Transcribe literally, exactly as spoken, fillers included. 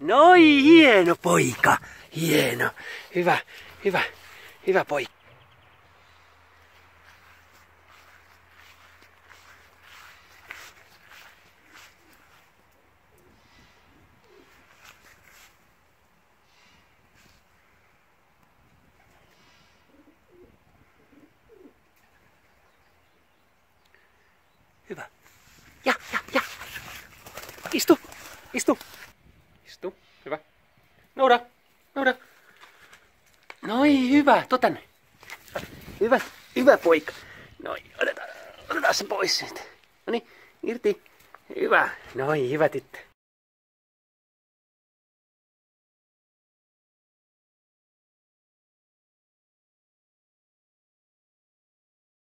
Noi, hieno poika. Hieno. Hyvä, hyvä, hyvä poika. Hyvä. Ja, ja, ja. Istu, istu. Istu, hyvä. Nouda, nouda. Noi, hyvä, tuo tänne. Hyvä, hyvä poika. Noi, otetaan, otetaan se pois siitä. Noniin, irti. Hyvä, noi, hyvä tyttö.